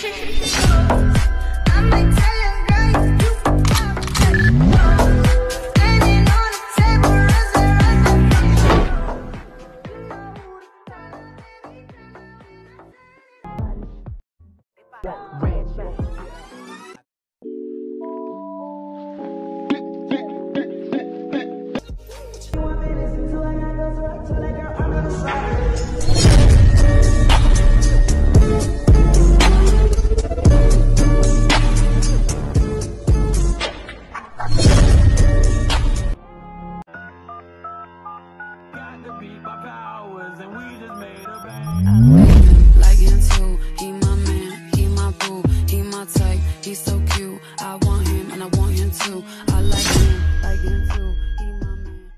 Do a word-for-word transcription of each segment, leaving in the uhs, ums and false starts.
Like him too, he my man, he my boo, he my type, he's so cute. I want him and I want him too. I like him, like him too, he my man.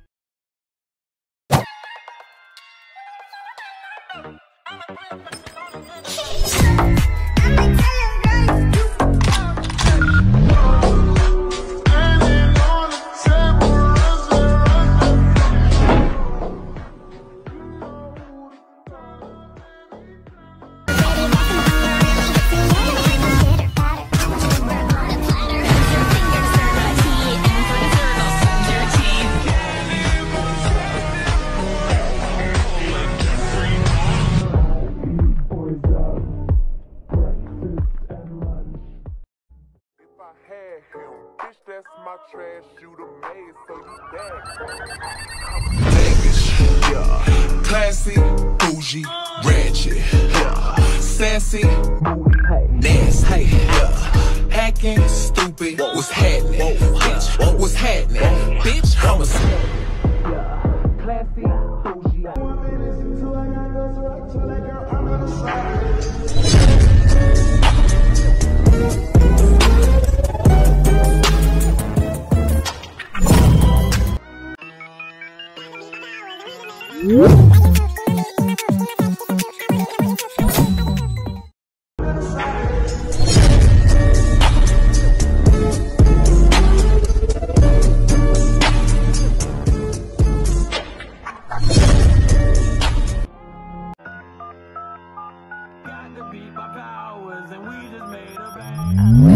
That's my trash, you the maid, so you dead. Vegas, yeah. Classy, bougie, ratchet, yeah. Sassy, nasty, yeah. Hacking, stupid, what's happening? Bitch, what's happening? Bitch, I'm a yeah. Classy, bougie. I